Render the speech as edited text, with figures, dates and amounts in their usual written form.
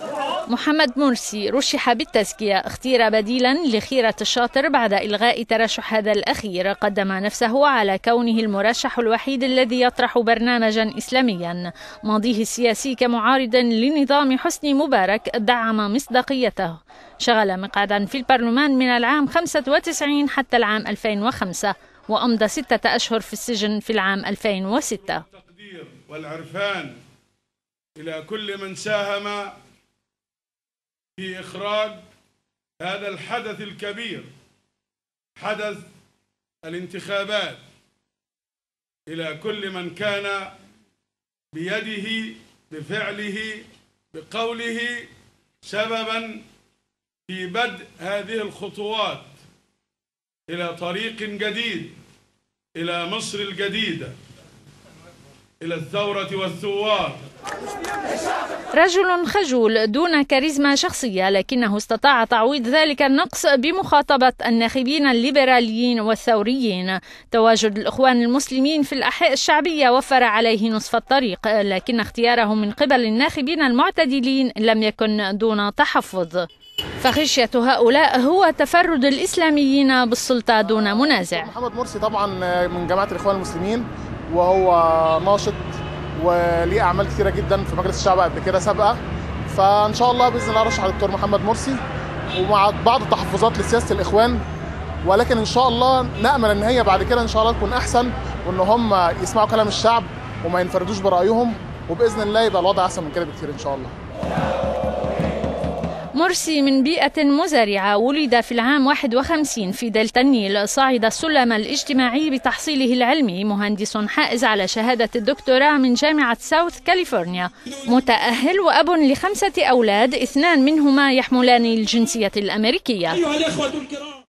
محمد مرسي رشح بالتزكية، اختير بديلا لخيرة الشاطر بعد إلغاء ترشح هذا الأخير. قدم نفسه على كونه المرشح الوحيد الذي يطرح برنامجا إسلاميا. ماضيه السياسي كمعارض لنظام حسني مبارك دعم مصداقيته. شغل مقعدا في البرلمان من العام 95 حتى العام 2005، وأمضى 6 أشهر في السجن في العام 2006. التقدير والعرفان إلى كل من ساهم في إخراج هذا الحدث الكبير، حدث الانتخابات، إلى كل من كان بيده بفعله بقوله سببا في بدء هذه الخطوات إلى طريق جديد، إلى مصر الجديدة، إلى الثورة والثوار. رجل خجول دون كاريزما شخصية، لكنه استطاع تعويض ذلك النقص بمخاطبة الناخبين الليبراليين والثوريين. تواجد الإخوان المسلمين في الأحياء الشعبية وفر عليه نصف الطريق، لكن اختياره من قبل الناخبين المعتدلين لم يكن دون تحفظ. فخشية هؤلاء هو تفرد الإسلاميين بالسلطة دون منازع. محمد مرسي طبعا من جماعة الإخوان المسلمين، وهو ناشط وليه أعمال كثيرة جدا في مجلس الشعب قبل كده سابقة، فإن شاء الله بإذن الله رشح الدكتور محمد مرسي، ومع بعض التحفظات لسياسة الإخوان، ولكن إن شاء الله نأمل إن هي بعد كده إن شاء الله تكون أحسن، وإن هم يسمعوا كلام الشعب وما ينفردوش برأيهم، وبإذن الله يبقى الوضع أحسن من كده بكثير إن شاء الله. مرسي من بيئة مزارعة، ولد في العام 51 في دلتا النيل. صعد السلم الاجتماعي بتحصيله العلمي، مهندس حائز على شهادة الدكتوراه من جامعة ساوث كاليفورنيا، متأهل وأب ل5 أولاد، 2 منهما يحملان الجنسية الأمريكية.